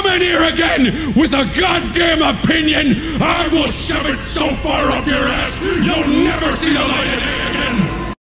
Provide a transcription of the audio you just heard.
in here again with a goddamn opinion, I will shove it so far up your ass, you'll never see the light of day.